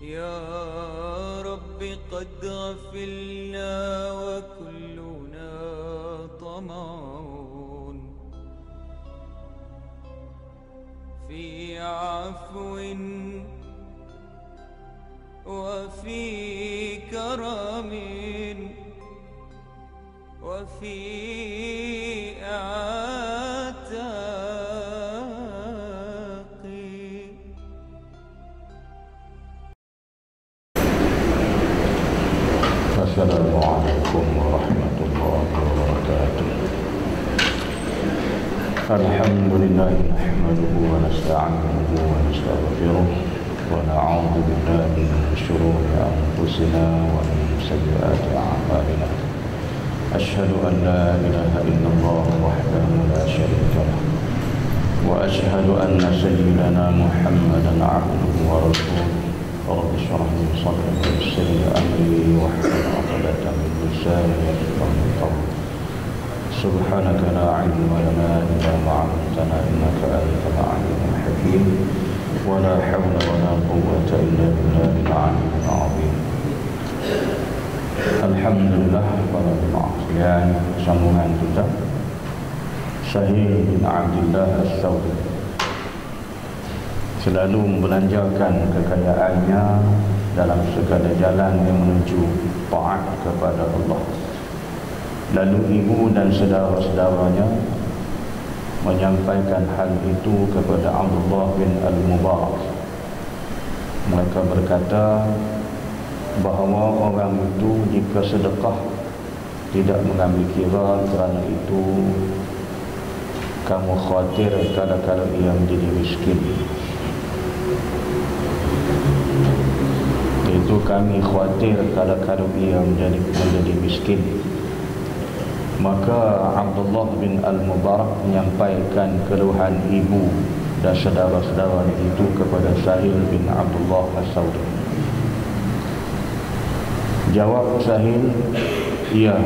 يا رب قد غفلنا وكلنا طمعون في عفو وفي كرم وفي عتاق. السلام عليكم ورحمة الله وبركاته. الحمد لله نحمده ونستعينه ونستغفره ونعوذ بالله من شرور أنفسنا ومن سيئات أعمالنا. أشهد أن لا إله إلا الله وحده لا شريك له وأشهد أن سيدنا محمدا عبده ورسوله. رب اشرح لي صدري ويسر لي أمري واحلل عقدة من لساني يفقهوا قولي. سبحانك لا علم لنا إلا ما علمتنا إنك أنت العليم الحكيم ولا حول ولا قوة إلا بالله العلي العظيم. Alhamdulillah para jemaah sekalian, sambungan kita Sahih bin Abdullah As-Sawri selalu membelanjakan kekayaannya dalam segala jalan yang menuju taat kepada Allah. Lalu ibu dan saudara-saudaranya menyampaikan hal itu kepada Abdullah bin Al-Mubarak. Mereka berkata bahawa orang itu jika sedekah tidak mengambil kira, kerana itu kamu khawatir kalau ia menjadi miskin. Itu kami khawatir kalau ia menjadi miskin. Maka Abdullah bin Al-Mubarak menyampaikan keluhan ibu dan saudara-saudara itu kepada Sahil bin Abdullah As-Sawri. Jawab Sahil, ya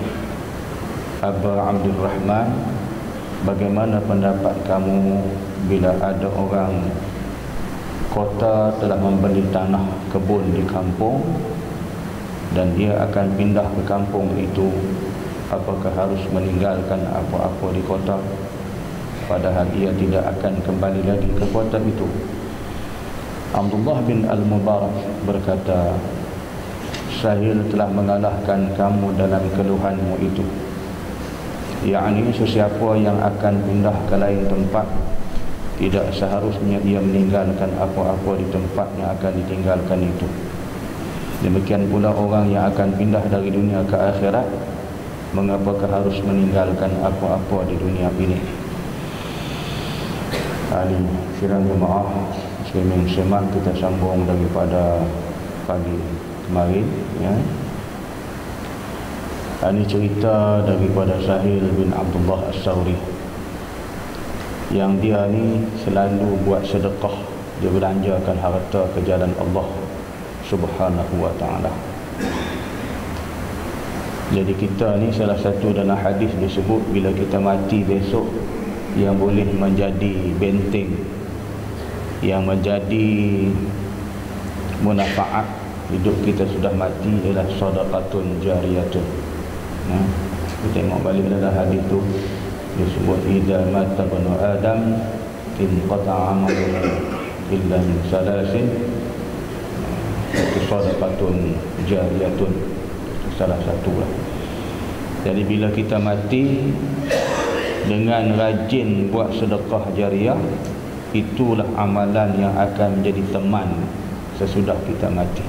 Aba Abdurrahman, bagaimana pendapat kamu bila ada orang kota telah membeli tanah kebun di kampung dan dia akan pindah ke kampung itu, apakah harus meninggalkan apa-apa di kota padahal ia tidak akan kembali lagi ke kota itu? Abdullah bin Al-Mubarak berkata, Sahil telah mengalahkan kamu dalam keluhanmu itu, yakni sesiapa yang akan pindah ke lain tempat tidak seharusnya ia meninggalkan apa-apa di tempat yang akan ditinggalkan itu. Demikian pula orang yang akan pindah dari dunia ke akhirat, mengapakah harus meninggalkan apa-apa di dunia ini? Ali siram jemaah muslimin semak, kita sambung daripada pagi kemarin, ya. Ini cerita daripada Sahil bin Abdullah As-Sawri yang dia ni selalu buat sedekah, dia belanjakan harta ke jalan Allah Subhanahu wa ta'ala. Jadi kita ni salah satu dalam hadis disebut bila kita mati besok, yang boleh menjadi benteng, yang menjadi munafaat hidup kita sudah mati ialah sadaqatun jariyatun. Kita tengok balik dalam hadis tu disebut idza mata banu adam inqata'a amaluhu illa min salasin, sadaqatun jariyatun, salah satu lah. Jadi bila kita mati dengan rajin buat sedekah jariah, itulah amalan yang akan menjadi teman sesudah kita mati.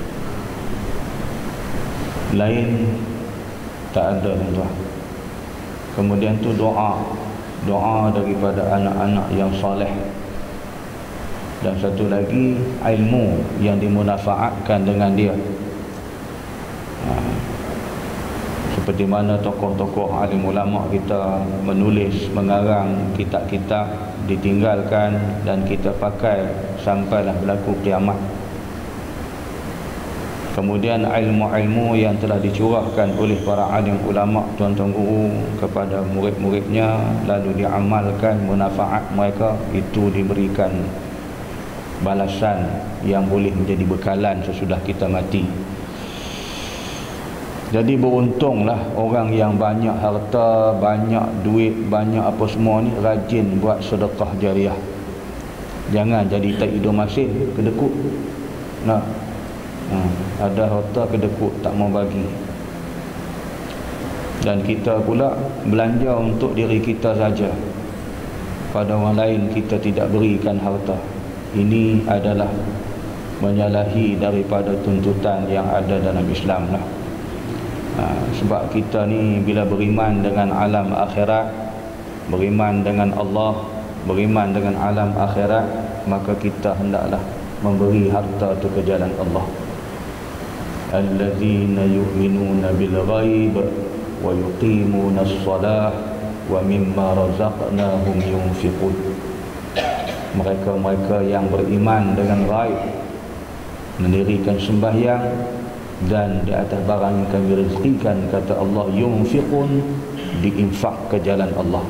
Lain tak ada, tuan. Kemudian tu doa daripada anak-anak yang soleh, dan satu lagi ilmu yang dimunafaatkan dengan dia. Seperti mana tokoh-tokoh alim ulama kita menulis, mengarang kitab-kitab, ditinggalkan dan kita pakai sampailah berlaku kiamat. Kemudian ilmu-ilmu yang telah dicurahkan oleh para alim ulama, tuan-tuan guru kepada murid-muridnya, lalu diamalkan, manfaat mereka itu diberikan balasan yang boleh menjadi bekalan sesudah kita mati. Jadi beruntunglah orang yang banyak harta, banyak duit, banyak apa semua ni rajin buat sedekah jariah. Jangan jadi tak hidung masin, kedekut. Nah, ada harta kedekut tak mau bagi. Dan kita pula belanja untuk diri kita saja. Pada orang lain kita tidak berikan harta. Ini adalah menyalahi daripada tuntutan yang ada dalam Islam lah. Sebab kita ni bila beriman dengan alam akhirat, beriman dengan Allah, beriman dengan alam akhirat, maka kita hendaklah memberi harta itu ke jalan Allah. Alladzina yu'minuna bil ghaib wa yuqimuna as-salah wa mimma razaqnahum yunfiqun. Mereka-mereka yang beriman dengan ghaib, mendirikan sembahyang, dan di atas barang yang kami rezekikan, kata Allah, yunfiqun, diinfak ke jalan Allah.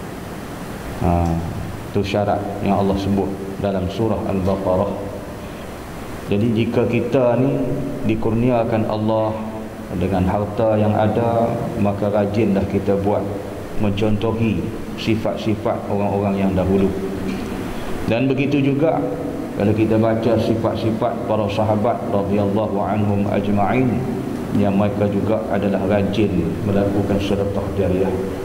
Itu syarat yang Allah sebut dalam surah Al-Baqarah. Jadi jika kita ni dikurniakan Allah dengan harta yang ada, maka rajinlah kita buat mencontohi sifat-sifat orang-orang yang dahulu. Dan begitu juga kalau kita baca sifat-sifat para sahabat radhiyallahu anhum ajma'in, yang mereka juga adalah rajin melakukan sedekah jariah.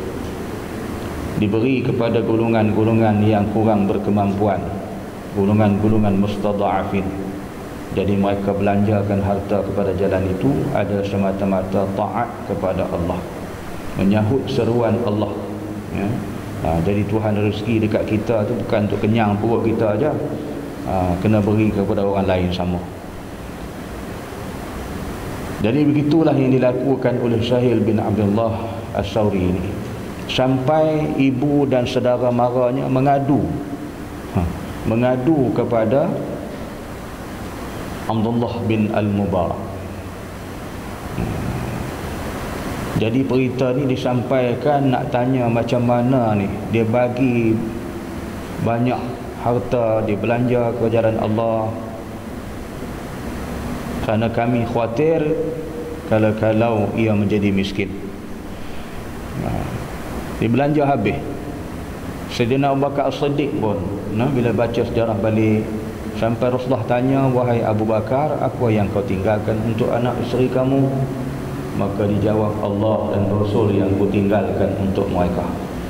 Diberi kepada golongan-golongan yang kurang berkemampuan, golongan-golongan mustada'afin. Jadi mereka belanjakan harta kepada jalan itu adalah semata-mata taat kepada Allah, menyahut seruan Allah, ya. Jadi Tuhan rezeki dekat kita tu bukan untuk kenyang perut kita aja. Kena beri kepada orang lain sama. Jadi begitulah yang dilakukan oleh Sahil bin Abdullah As-Sawri ini, sampai ibu dan saudara maranya mengadu kepada Abdullah bin Al-Mubarak. Jadi berita ni disampaikan, nak tanya macam mana ni dia bagi banyak harta, dia belanja ke jalan Allah, kerana kami khawatir kalau ia menjadi miskin. Dia belanja habis. Sayyidina Abu Bakar As-Siddiq pun, bila baca sejarah balik, sampai Rasulullah tanya, wahai Abu Bakar, apa yang kau tinggalkan untuk anak isteri kamu? Maka dijawab, Allah dan Rasul yang ku tinggalkan untuk mereka.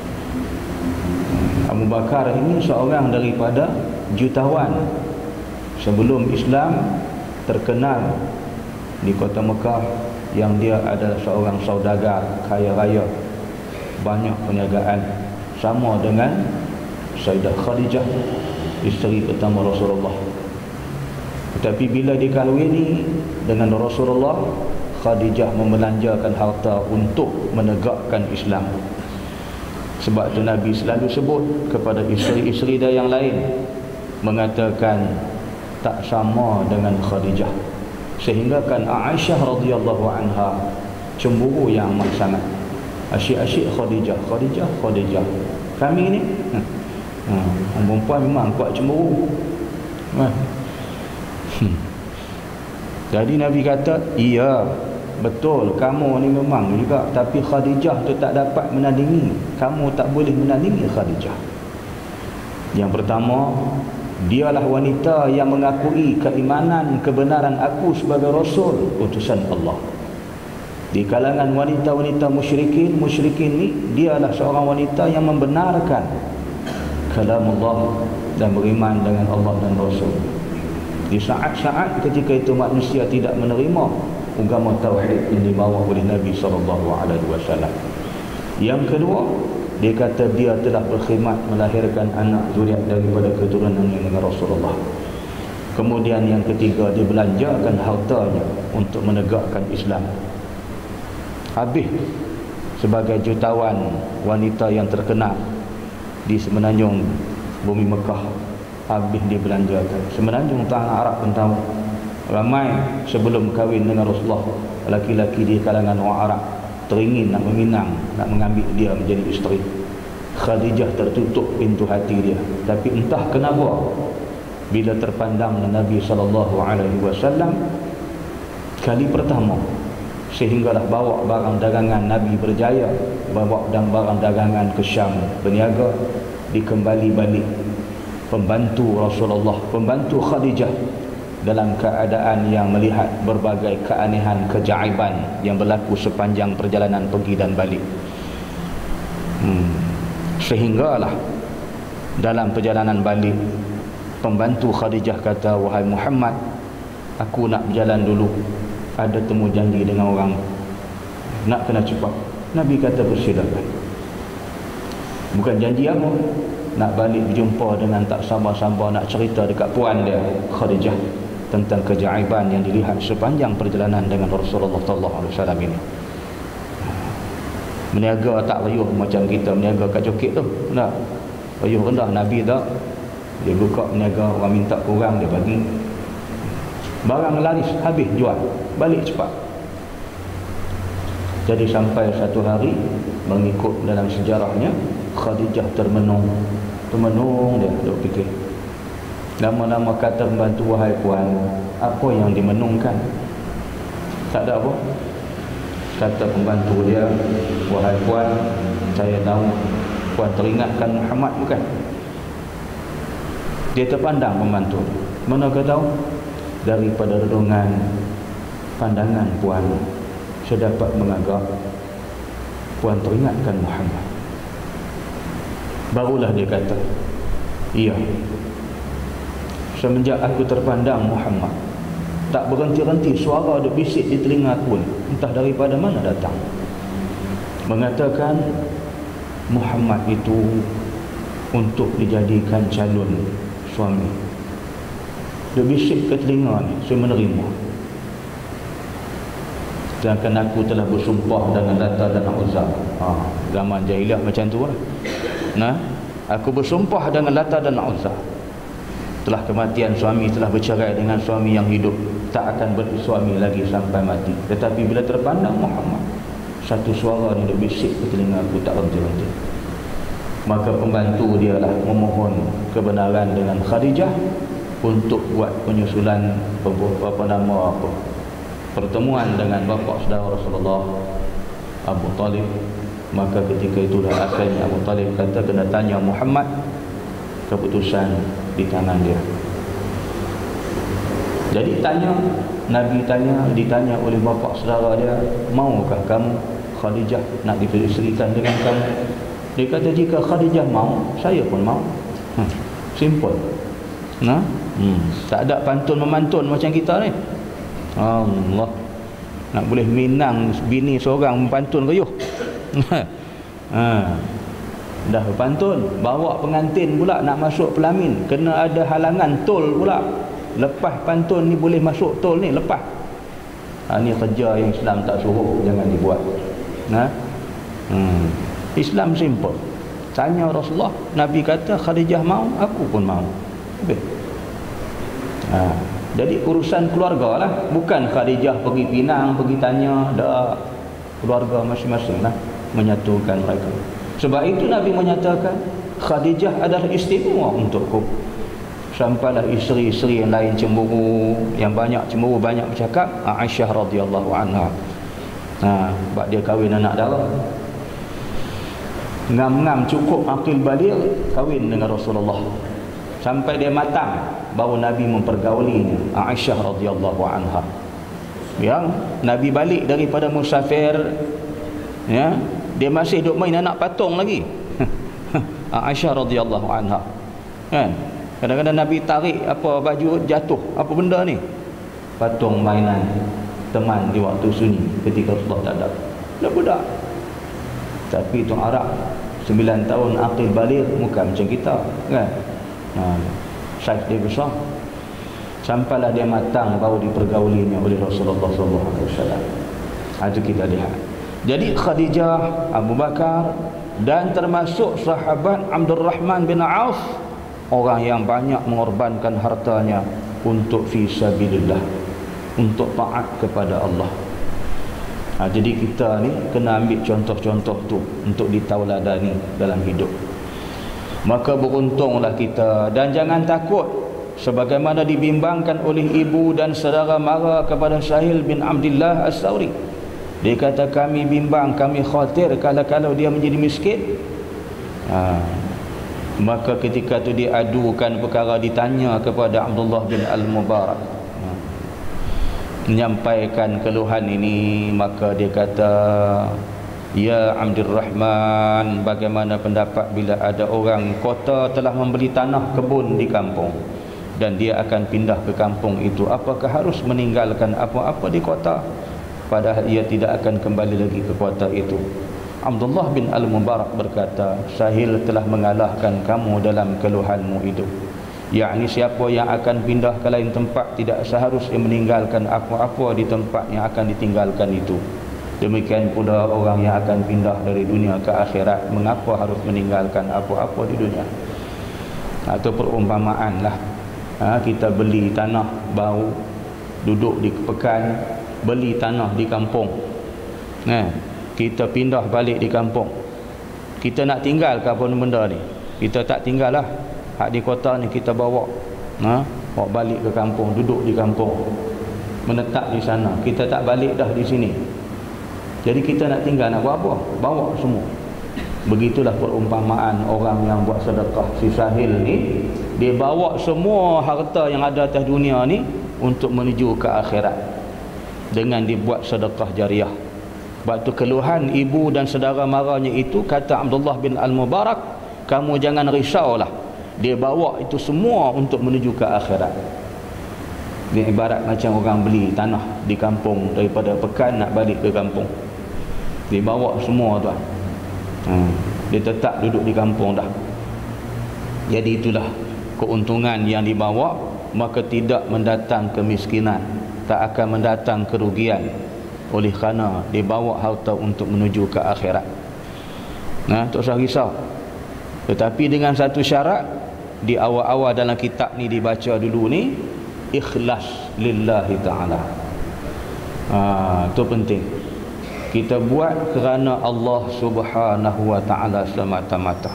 Abu Bakar ini seorang daripada jutawan sebelum Islam, terkenal di kota Mekah, yang dia adalah seorang saudagar kaya raya, banyak perniagaan, sama dengan Sayyidah Khadijah, isteri pertama Rasulullah. Tetapi bila dikahwini dengan Rasulullah, Khadijah membelanjakan harta untuk menegakkan Islam. Sebab itu Nabi selalu sebut kepada isteri-isteri dia yang lain, mengatakan tak sama dengan Khadijah. Sehingga kan Aisyah radhiyallahu anha cemburu yang amat sangat. Asyik-asyik Khadijah. Kami ni perempuan memang kuat cemburu. Jadi Nabi kata, iya, betul, kamu ni memang juga, tapi Khadijah tu tak dapat menandingi. Kamu tak boleh menandingi Khadijah. Yang pertama, dialah wanita yang mengakui keimanan, kebenaran aku sebagai Rasul, utusan Allah. Di kalangan wanita-wanita musyrikin ni, dialah seorang wanita yang membenarkan kalam Allah dan beriman dengan Allah dan Rasul. Di saat-saat ketika itu manusia tidak menerima agama tauhid yang dibawa oleh Nabi SAW. Yang kedua, dia kata dia telah berkhidmat melahirkan anak zuriat daripada keturunan dengan Rasulullah. Kemudian yang ketiga, dia belanjakan hartanya untuk menegakkan Islam. Habis sebagai jutawan wanita yang terkenal di semenanjung bumi Mekah, habis dia belanjakan. Semenanjung tanah Arab pun tahu, ramai sebelum kahwin dengan Rasulullah, laki-laki di kalangan orang Arab teringin nak meminang, nak mengambil dia menjadi isteri. Khadijah tertutup pintu hati dia. Tapi entah kenapa bila terpandang Nabi SAW kali pertama, sehinggalah bawa barang dagangan Nabi berjaya, bawa dan barang dagangan ke Syam berniaga, dikembali balik pembantu Rasulullah, pembantu Khadijah dalam keadaan yang melihat berbagai keanehan, keajaiban yang berlaku sepanjang perjalanan pergi dan balik. Sehinggalah dalam perjalanan balik, pembantu Khadijah kata, wahai Muhammad, aku nak berjalan dulu, ada temu janji dengan orang, nak kena cepat. Nabi kata, bersilakan. Bukan janji apa, nak balik berjumpa dengan tak sabar-sabar nak cerita dekat puan dia Khadijah tentang keajaiban yang dilihat sepanjang perjalanan dengan Rasulullah sallallahu alaihi wasallam ini. Meniaga tak riuh macam kita meniaga kat Joket tu. Tak. Riuh rendah. Nabi tak. Dia buka meniaga, orang minta kurang dia bagi. Barang laris habis jual, balik cepat. Jadi sampai satu hari, mengikut dalam sejarahnya, Khadijah termenung dia duk fikir. Lama-lama kata pembantu, wahai puan, apa yang dimenungkan? Tak ada apa. Kata pembantu dia, wahai puan, saya tahu puan teringatkan Muhammad bukan? Dia terpandang pembantu. Mana kau tahu? Daripada redungan pandangan puan, saya dapat mengagak puan teringatkan Muhammad. Barulah dia kata, iya, semenjak aku terpandang Muhammad, tak berhenti-henti suara dia bisik di telinga pun, entah daripada mana datang, mengatakan Muhammad itu untuk dijadikan calon suami. Dia bisik ke telinga ni, saya menerima. Sedangkan aku telah bersumpah dengan Lata dan Uzza. Zaman jahiliah macam tu lah. Nah, aku bersumpah dengan Lata dan Uzza. Telah kematian suami, telah bercerai dengan suami yang hidup, tak akan bersuami lagi sampai mati. Tetapi bila terpandang Muhammad, satu suara ni dia bisik ke telinga aku, tak henti-henti. Maka pembantu dia lah memohon kebenaran dengan Khadijah untuk buat penyusulan pertemuan dengan bapa saudara Rasulullah, Abu Talib. Maka ketika itulah akhirnya Abu Talib kata, kena tanya Muhammad, keputusan di tangan dia. Jadi Nabi ditanya oleh bapa saudara dia, maukah kamu Khadijah nak diperisterikan dengan kamu? Dia kata, jika Khadijah mau, saya pun mau. Simple. Nah, tak ada pantun memantun macam kita ni. Allah, nak boleh minang bini seorang pantun kayuh. Dah pantun, bawa pengantin pula nak masuk pelamin, kena ada halangan tol pula. Lepas pantun ni boleh masuk tol ni, lepas. Ni kerja yang Islam tak suruh, jangan dibuat. Islam simple. Tanya Rasulullah, Nabi kata Khadijah mau, aku pun mau. Habis. Jadi urusan keluarga lah, bukan Khadijah pergi Pinang, pergi tanya, dah keluarga masing-masing lah menyatukan mereka. Sebab itu Nabi menyatakan Khadijah adalah istimewa untukku. Sampailah isteri-isteri yang lain cemburu, yang banyak cemburu, banyak bercakap. Aisyah radhiyallahu anha, sebab dia kahwin anak dara, ngam-ngam cukup akil baligh, kahwin dengan Rasulullah. Sampai dia matang, baru Nabi mempergaulinya, Aisyah radhiyallahu anha. Yang Nabi balik daripada musafir, ya, dia masih duk main anak patung lagi. Aisyah radhiyallahu anha. Kan? Kadang-kadang Nabi tarik apa baju jatuh, apa benda ni? Patung mainan teman di waktu sunyi ketika Rasulullah tak ada. Dah budak. Tapi itu Arab 9 tahun akil baligh, bukan macam kita, kan? Saiz dia besar. Sampailah dia matang, baru dipergaulinya oleh Rasulullah SAW. Itu kita lihat. Jadi Khadijah, Abu Bakar, dan termasuk sahabat Abdul Rahman bin Auf, orang yang banyak mengorbankan hartanya untuk fi sabilillah, untuk taat kepada Allah. Jadi kita ni kena ambil contoh-contoh tu untuk ditauladani dalam hidup. Maka beruntunglah kita, dan jangan takut sebagaimana dibimbangkan oleh ibu dan saudara mara kepada Sahil bin Abdullah As-Sawri. Dia kata kami bimbang, kami khawatir kalau dia menjadi miskin. Maka ketika tu dia adukan perkara, ditanya kepada Abdullah bin Al-Mubarak, menyampaikan keluhan ini. Maka dia kata, ya Abdul Rahman, bagaimana pendapat bila ada orang kota telah membeli tanah kebun di kampung dan dia akan pindah ke kampung itu, apakah harus meninggalkan apa-apa di kota padahal ia tidak akan kembali lagi ke kota itu? Abdullah bin Al-Mubarak berkata, Sahil telah mengalahkan kamu dalam keluhanmu itu. Yakni siapa yang akan pindah ke lain tempat tidak seharusnya meninggalkan apa-apa di tempat yang akan ditinggalkan itu. Demikian pula orang yang akan pindah dari dunia ke akhirat, mengapa harus meninggalkan apa-apa di dunia? Atau perumpamaan lah, kita beli tanah baru, duduk di pekan, beli tanah di kampung, kita pindah balik di kampung, kita nak tinggal ke apa benda ni? Kita tak tinggal lah. Hak di kota ni kita bawa balik ke kampung, duduk di kampung, menetap di sana, kita tak balik dah di sini. Jadi kita nak tinggal nak buat apa? Bawa semua. Begitulah perumpamaan orang yang buat sedekah. Si Sahil ni, dia bawa semua harta yang ada atas dunia ni untuk menuju ke akhirat dengan dibuat sedekah jariah. Sebab tu keluhan ibu dan saudara maranya itu, kata Abdullah bin Al-Mubarak, kamu jangan risaulah, dia bawa itu semua untuk menuju ke akhirat. Dia ibarat macam orang beli tanah di kampung, daripada pekan nak balik ke kampung, dia bawa semua tuan. Dia tetap duduk di kampung dah. Jadi itulah keuntungan yang dibawa, maka tidak mendatang kemiskinan, tak akan mendatang kerugian, oleh kerana dibawa harta untuk menuju ke akhirat. Tak usah risau. Tetapi dengan satu syarat, di awal-awal dalam kitab ni dibaca dulu ni, ikhlas lillahi ta'ala. Itu penting. Kita buat kerana Allah Subhanahu wa ta'ala semata-mata.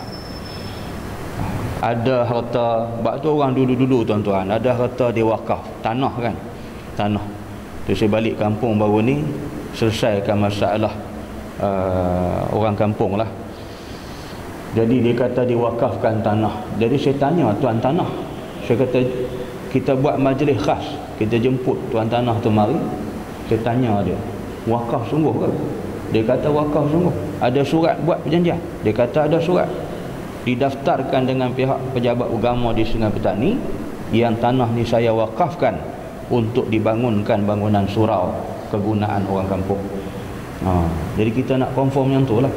Ada harta, sebab tu orang dulu-dulu tuan-tuan, ada harta dia wakaf, tanah kan, tanah. Tu saya balik kampung baru ni, selesaikan masalah orang kampung lah. Jadi dia kata diwakafkan tanah. Jadi saya tanya tuan tanah, saya kata kita buat majlis khas, kita jemput tuan tanah tu mari. Saya tanya dia, wakaf sungguh ke? Dia kata wakaf sungguh. Ada surat buat perjanjian? Dia kata ada surat. Didaftarkan dengan pihak pejabat agama di Sungai Petani, yang tanah ni saya wakafkan untuk dibangunkan bangunan surau kegunaan orang kampung. Jadi kita nak confirm yang tu lah.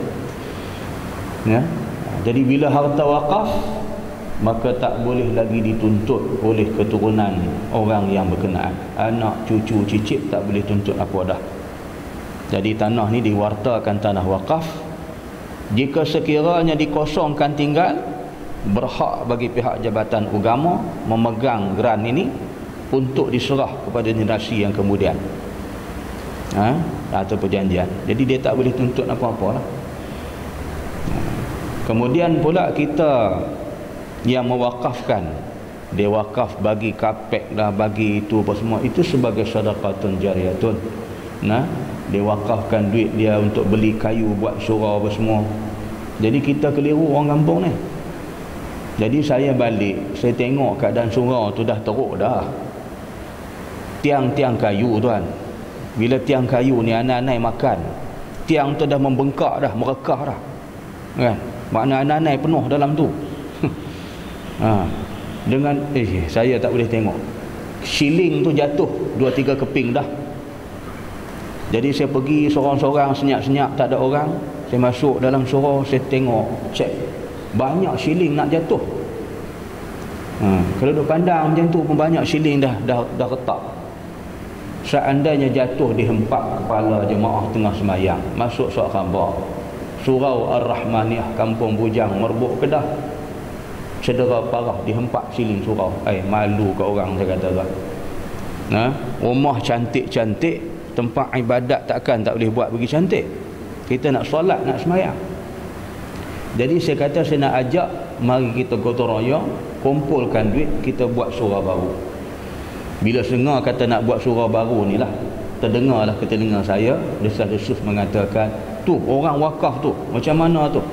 Jadi bila harta wakaf, maka tak boleh lagi dituntut oleh keturunan orang yang berkenaan. Anak, cucu, cicit tak boleh tuntut apa dah. Jadi tanah ni diwartakan tanah wakaf. Jika sekiranya dikosongkan tinggal, berhak bagi pihak jabatan agama memegang geran ini untuk diserah kepada generasi yang kemudian, atau perjanjian. Jadi dia tak boleh tuntut apa-apa lah. Kemudian pula kita yang mewakafkan, dia wakaf bagi kapek lah, bagi itu apa semua, itu sebagai sedekatun jariyatun. Dia wakafkan duit dia untuk beli kayu buat surau apa semua. Jadi kita keliru orang kampung ni. Jadi saya balik, saya tengok keadaan surau tu dah teruk dah. Tiang-tiang kayu tuan, bila tiang kayu ni anak-anak makan, tiang tu dah membengkak dah, merekah dah kan, makna anak-anak penuh dalam tu. Dengan saya tak boleh tengok, siling tu jatuh 2-3 keping dah. Jadi saya pergi seorang-seorang, senyap-senyap, tak ada orang. Saya masuk dalam surau, saya tengok, cek, banyak siling nak jatuh. Kalau duk pandang macam tu pun banyak siling dah retak. Seandainya jatuh dihempak kepala jemaah tengah semayang, masuk surat khabar, Surau Ar-Rahmaniyah, Kampung Bujang, Merbuk, Kedah, cedera parah, dihempak siling surau. Malu ke orang, saya kata lah. Rumah cantik-cantik, tempat ibadat tak boleh buat bagi cantik. Kita nak solat, nak semayang. Jadi saya kata saya nak ajak mari kita gotong royong kumpulkan duit, kita buat surau baru. Bila dengar kata nak buat surau baru ni lah, terdengarlah ke telinga saya desas-desus mengatakan, tu orang wakaf tu macam mana tu,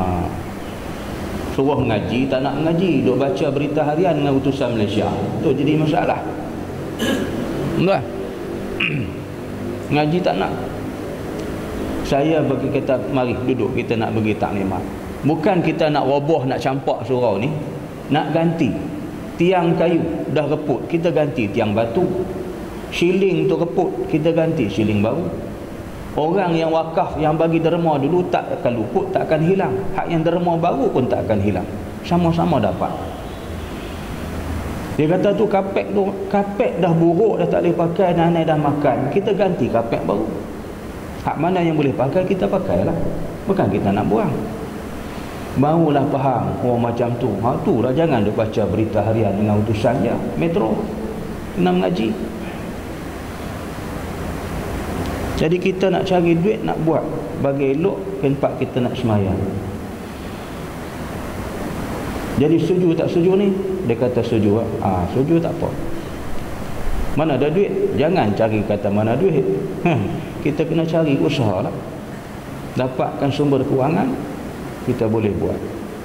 suruh mengaji tak nak mengaji, duk baca berita harian dengan utusan Malaysia, tu jadi masalah. Enggak ngaji tak nak. Saya bagi kata mari duduk, kita nak bagi taklimat. Bukan kita nak roboh, nak campak surau ni, nak ganti tiang kayu dah reput, kita ganti tiang batu. Siling tu reput, kita ganti siling baru. Orang yang wakaf, yang bagi derma dulu tak akan luput, tak akan hilang. Hak yang derma baru pun tak akan hilang, sama-sama dapat. Dia kata tu kapek dah buruk, dah tak boleh pakai, nenek dah makan, kita ganti kapek baru. Hak mana yang boleh pakai, kita pakailah, bukan kita nak buang. Barulah faham, oh macam tu. Tu lah, jangan duk baca berita harian dengan utusan je Metro, kena mengaji. Jadi kita nak cari duit, nak buat bagi elok tempat kita nak semayang. Jadi setuju tak setuju ni? Dia kata setuju. Setuju tak apa. Mana ada duit? Jangan cari kata mana duit. Kita kena cari usaha lah. Dapatkan sumber kewangan, kita boleh buat.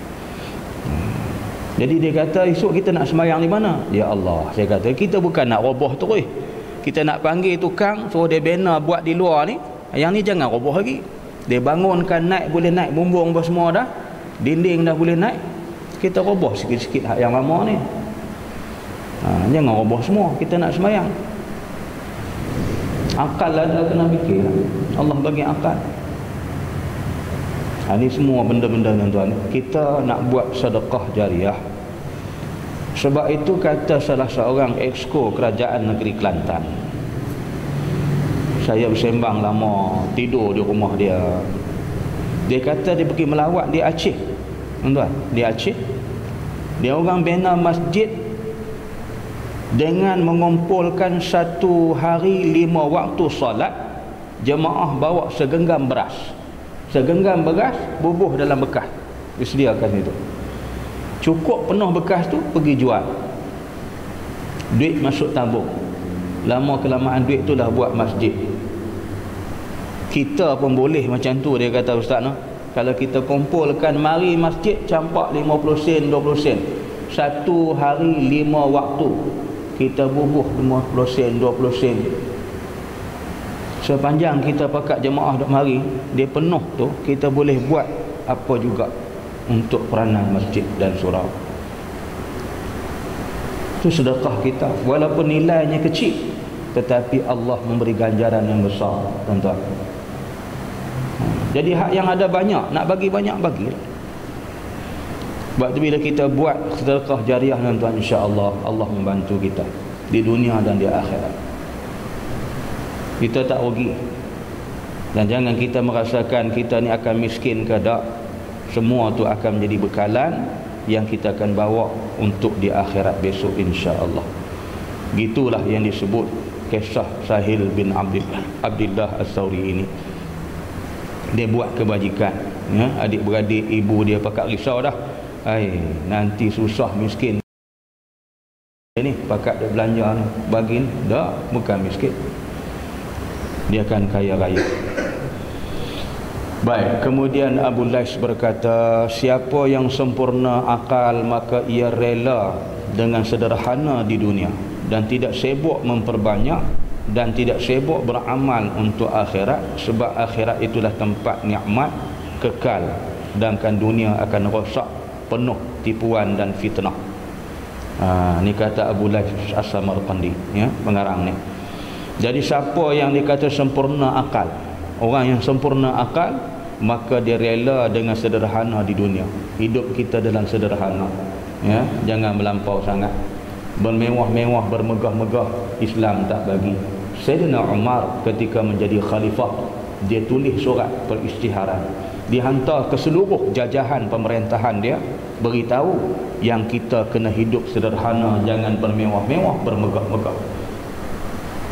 Jadi dia kata esok kita nak semayang di mana? Ya Allah, saya kata kita bukan nak roboh terus. Kita nak panggil tukang, suruh dia bina buat di luar ni. Yang ni jangan roboh lagi. Dia bangunkan naik, boleh naik bumbung apa semua dah. Dinding dah boleh naik. Kita roboh sikit-sikit hak yang lama ni. Jangan roboh semua, kita nak semayang. Akal ada kena fikir. Allah bagi akal. Ini semua benda-benda yang tuan, kita nak buat sedekah jariah. Sebab itu kata salah seorang exco kerajaan negeri Kelantan, saya bersembang lama, tidur di rumah dia. Dia kata dia pergi melawat di Aceh, tuan, di Aceh. Dia orang bina masjid dengan mengumpulkan 1 hari 5 waktu solat. Jemaah bawa segenggam beras. Segenggam beras bubuh dalam bekas, disediakan itu. Cukup penuh bekas tu, pergi jual. Duit masuk tabung. Lama kelamaan duit tu dah buat masjid. Kita pun boleh macam tu, dia kata ustaz no. Kalau kita kumpulkan, mari masjid campak 50 sen, 20 sen. 1 hari 5 waktu kita bubuh 50 sen, 20 sen. Sepanjang kita pakat jemaah duk mari, dia penuh tu, kita boleh buat apa juga untuk peranan masjid dan surau. Itu sedekah kita, walaupun nilainya kecil, tetapi Allah memberi ganjaran yang besar, tuan-tuan. Jadi hak yang ada banyak, nak bagi banyak, bagilah. Sebab tu bila kita buat sedekah jariah, tuan-tuan, insya-Allah Allah membantu kita di dunia dan di akhirat. Kita tak rugi. Dan jangan kita merasakan kita ni akan miskin ke tak. Semua tu akan menjadi bekalan yang kita akan bawa untuk di akhirat besok, insya-Allah. Gitulah yang disebut kisah Sahil bin Abdullah As-Sawri ini. Dia buat kebajikan, ya, adik-beradik ibu dia pakat risau dah. Nanti susah miskin ni, pakat dia belanja ni, bagi ni. Dah, bukan miskin, dia akan kaya raya. Baik, kemudian Abu Lais berkata, siapa yang sempurna akal, maka ia rela dengan sederhana di dunia dan tidak sibuk memperbanyak dan tidak sibuk beramal untuk akhirat, sebab akhirat itulah tempat nikmat kekal, sedangkan dunia akan rosak, penuh tipuan dan fitnah. Ni kata Abu Lais As-Samarqandi, ya, pengarang ni. Jadi siapa yang dikata sempurna akal, orang yang sempurna akal, maka dia rela dengan sederhana di dunia. Hidup kita dalam sederhana, ya, jangan melampau sangat. Bermewah-mewah, bermegah-megah, Islam tak bagi. Sayyidina Umar ketika menjadi khalifah, dia tulis surat perisytiharan, dihantar ke seluruh jajahan pemerintahan dia, beritahu yang kita kena hidup sederhana, jangan bermewah-mewah, bermegah-megah.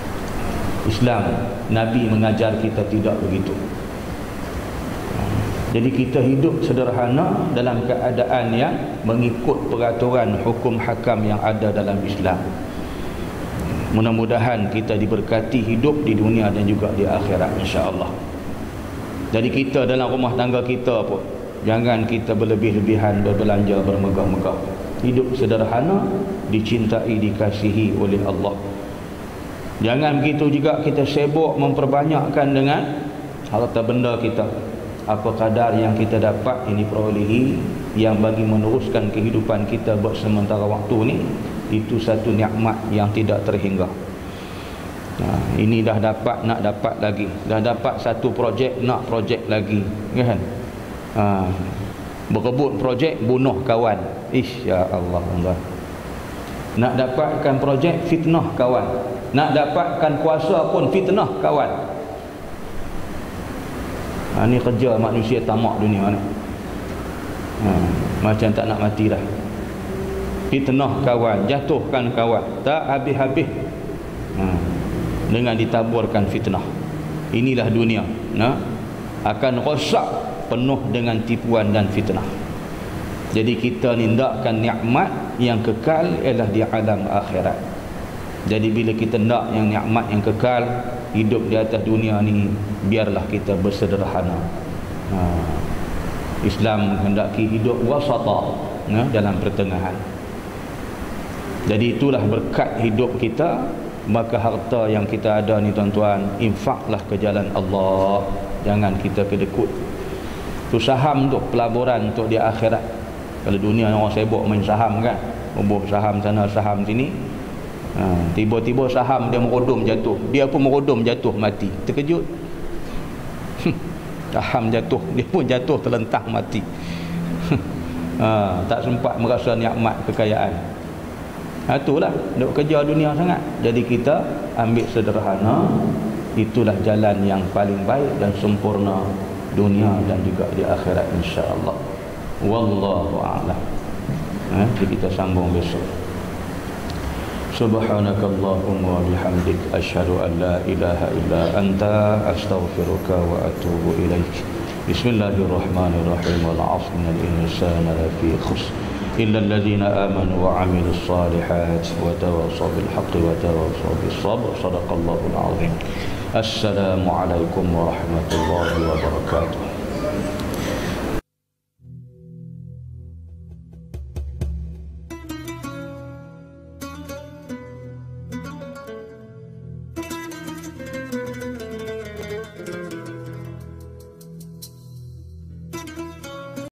Islam, Nabi mengajar kita tidak begitu. Jadi kita hidup sederhana dalam keadaan yang mengikut peraturan hukum hakam yang ada dalam Islam. Mudah-mudahan kita diberkati hidup di dunia dan juga di akhirat, insya-Allah. Jadi kita dalam rumah tangga kita pun jangan kita berlebih-lebihan berbelanja bermegah-megah. Hidup sederhana, dicintai, dikasihi oleh Allah. Jangan begitu juga kita sibuk memperbanyakkan dengan harta benda kita. Apa kadar yang kita dapat ini perolehi yang bagi meneruskan kehidupan kita buat sementara waktu ni, itu satu nikmat yang tidak terhingga. Ini dah dapat, nak dapat lagi. Dah dapat satu projek, nak projek lagi, kan? Berebut projek, bunuh kawan. Ya Allah, Allah. Nak dapatkan projek, fitnah kawan. Nak dapatkan kuasa pun fitnah kawan. Ini kerja manusia tamak dunia ni. Macam tak nak mati dah. Fitnah kawan, jatuhkan kawan, tak habis-habis. Dengan ditaburkan fitnah. Inilah dunia, akan rosak, penuh dengan tipuan dan fitnah. Jadi kita nindakkan nikmat yang kekal ialah di alam akhirat. Jadi bila kita nak yang nikmat yang kekal, hidup di atas dunia ni, biarlah kita bersederhana. Islam menghendaki hidup wasata, dalam pertengahan. Jadi itulah berkat hidup kita. Maka harta yang kita ada ni tuan-tuan, infaklah ke jalan Allah. Jangan kita kedekut. Tu saham tu, pelaburan untuk di akhirat. Kalau dunia orang sibuk main saham kan, bubuh saham sana saham sini, tiba-tiba saham dia merodom jatuh, dia pun merodom jatuh mati, terkejut. Saham jatuh, dia pun jatuh terlentang mati. Tak sempat merasa nikmat kekayaan. Itulah duk kerja dunia sangat. Jadi kita ambil sederhana. Itulah jalan yang paling baik dan sempurna dunia dan juga di akhirat, insya-Allah. Wallahu a'lam. Jadi kita sambung besok. Subhanakallahumma wa bihamdik, asyhadu an la ilaha illa anta, astaghfiruka wa atubu ilaik. Bismillahirrahmanirrahim. Wal 'asri innal insana lafi khusr illa alladhina amanu wa 'amilus solihat wa tawassaw bil haqqi wa tawassaw bis sabr. Shadaqallahul 'azim. Assalamu alaikum warahmatullahi wabarakatuh.